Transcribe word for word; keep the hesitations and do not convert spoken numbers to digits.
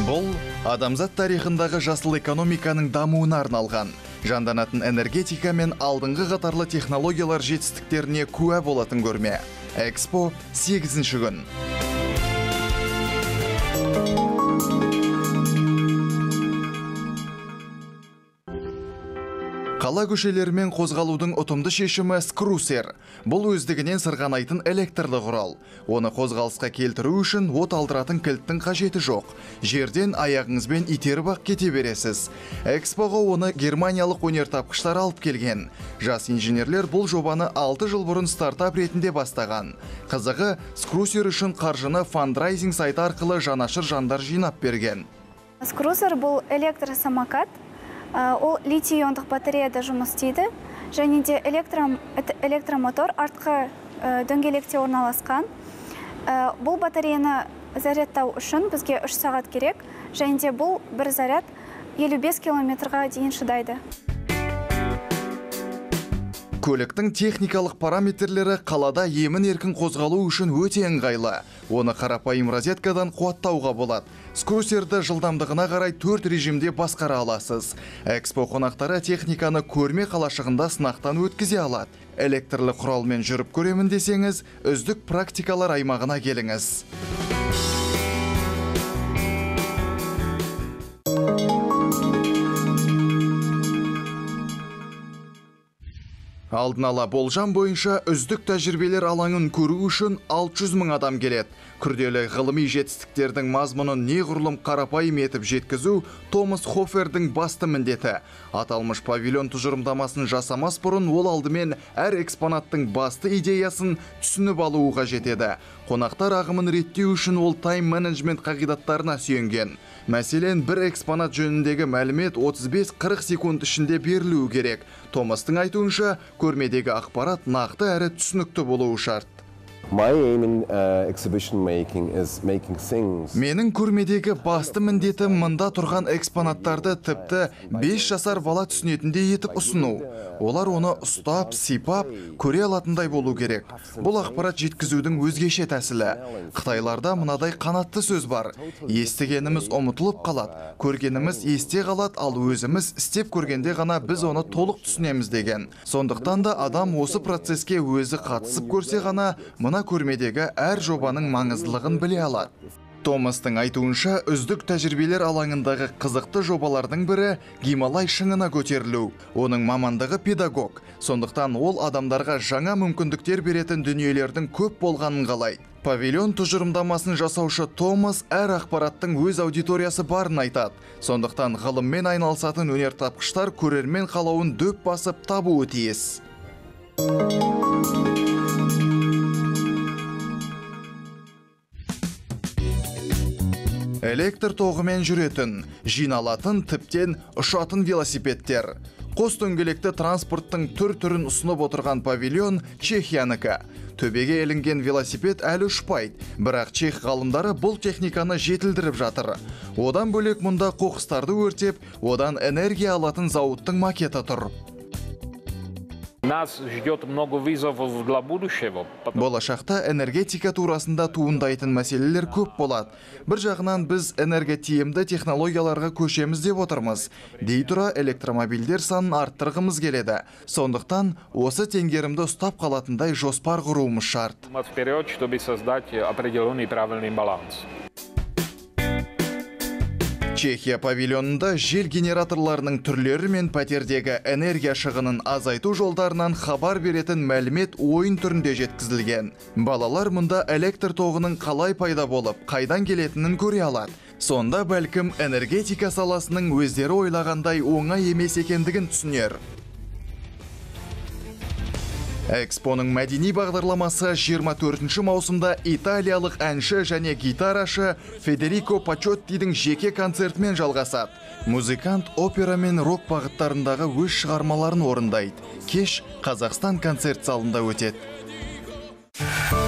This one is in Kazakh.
Бұл адамзат тарихындағы жасыл экономиканың дамуына арналған. Жанданатын энергетика мен алдыңғы қатарлы технологиялар жетістіктеріне куә болатын көрме. Экспо сегізінші күн. Қала көшелерімен қозғалудың ұтымды шешімі скрусер. Бұл өздігінен сырғанайтын электрлі құрал. Оны қозғалысқа келтіру үшін от алдыратын кілттің қажеті жоқ. Жерден аяғыңызбен итеріп-ақ кете бересіз. Экспоға оны германиялық өнертапқыштар алып келген. Жас инженерлер бұл жобаны алты жыл бұрын стартап ретінде бастаған. Қызығы, скрусер үшін қаржыны фандрайзинг сайты арқылы жанашыр жандар жинап берген. Скрусер бұл электросамокат. Ол литий-иондық батареяда жұмыс істейді, және де электромотор артқы дөңгелекте орналасқан. Бұл батареяны зарядтау үшін бізге үш сағат керек, және де бұл бір заряд елу бес километрға дейін шыдайды. Көліктің техникалық параметрлері қалада емін-еркін қозғалу үшін өте ыңғайлы. Оны қарапайым розеткадан қуаттауға болады. Скрусерді жылдамдығына қарай төрт режимде басқара аласыз. Экспо қонақтары техниканы көрме қалашығында сынақтан өткізе алады. Электрлі құралмен жүріп көремін десеңіз, үздік практикалар аймағына келіңіз. Алдын ала болжам бойынша үздік тәжірибелер алаңын көру үшін алты жүз мың адам келеді. Күрделі ғылыми жетістіктердің мазмұнын неғұрлым қарапайым етіп жеткізу Томас Хофердің басты міндеті. Аталмыш павильон тұжырымдамасын жасамас бұрын ол алдымен әр экспонаттың басты идеясын түсініп алуы қажет еді. Қонақтар ағымын реттеу үшін ол тайм-менеджмент қағидаттарына сүйенген. Мәселен, бір экспонат жөніндегі мәлімет отыз бес қырық секунд ішінде берілуі керек. Томастың айтуынша, көрмедегі ақпарат нақты әрі түсінікті болуы шарт. Менің көрмедегі басты міндеті мында тұрған экспонаттарды тіпті бес жасар бала түсінетіндей етіп ұсыну. Олар оны ұстап, сипап, көре алатындай болу керек. Бұл ақпарат жеткізудің өзгеше тәсілі. Қытайларда мынадай қанатты сөз бар. Естігеніміз ұмытылып қалады, көргеніміз есте қалады, ал өзіміз істеп көргенде ғана біз оны толық түсінеміз деген. Сондықтан да адам осы процеске өзі қатысып көрсе ғана мына көрмедегі әр жобаның маңыздылығын біле алады. Томастың айтуынша, үздік тәжірибелер алаңындағы қызықты жобалардың бірі Гималай шыңына көтерілу. Оның мамандығы педагог. Сондықтан ол адамдарға жаңа мүмкіндіктер беретін дүниелердің көп болғанын қалайды. Павильон тұжырымдамасын жасаушы Томас әр ақпараттың өз аудиториясы барын айтады. Сондықтан ғылыммен айналысатын өнертапқыштар көрермен қалауын дөп басып табуы тиіс. Электр тоғымен жүретін, жиналатын, тіптен ұшатын велосипедтер. Қос дөңгелекті транспорттың түр-түрін ұсынып отырған павильон Чехиянікі. Төбеге ілінген велосипед әлі ұшпайды, бірақ чех ғалымдары бұл техниканы жетілдіріп жатыр. Одан бөлек мұнда қоқыстарды өртеп, одан энергия алатын зауыттың макеті тұр. Болашақта энергетика турасында туындайтын мәселелер көп болады. Бір жағынан біз энерготиімді технологияларға көшеміз деп отырмыз. Дей тұра электромобильдер санын арттырғымыз келеді. Сондықтан осы теңгерімді ұстап қалатындай жоспар құруымыз шарт. Чехия павильонында жел генераторларының түрлері мен пәтердегі энергия шығынын азайту жолдарынан хабар беретін мәлімет ойын түрінде жеткізілген. Балалар мұнда электр тоғының қалай пайда болып, қайдан келетінін көре алады. Сонда бәлкім энергетика саласының өздері ойлағандай оңай емес екендігін түсінер. Экспоның мәдени бағдарламасы жиырма төртінші маусымда италиялық әнші және гитарашы Федерико Пачоттидің жеке концертімен жалғасады. Музыкант опера мен рок бағыттарындағы өз шығармаларын орындайды. Кеш Қазақстан концерт залында өтеді.